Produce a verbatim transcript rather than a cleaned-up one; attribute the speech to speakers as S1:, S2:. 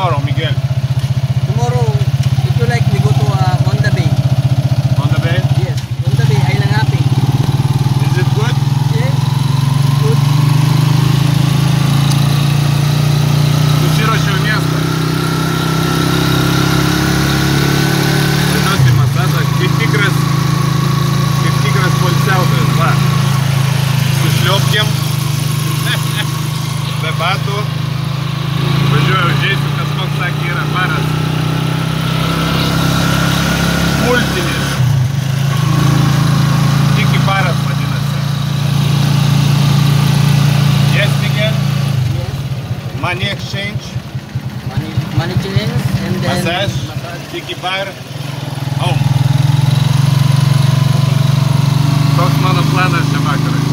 S1: tomorrow, Miguel?
S2: Tomorrow, if you like, we go to uh, Honda Bay.
S1: Honda Bay?
S2: Yes, Honda Bay, Island Hopping.
S1: Is it good?
S2: Yes, good.
S1: Susiruošiau miestą. Važiuosiu į masažą, kaip tikras, kaip tikras poilsiautojas, va. Su šliopkėm, be batų. Važiuoju užeisiu, kažkoks sakė yra baras. Multinis. Tiki baras vadinasi. Yes, Miguel?
S2: Yes.
S1: Money exchange,
S2: Money, money change and then
S1: massage,
S2: massage.
S1: tiki bar, home. Toks mano planas šią vakarą.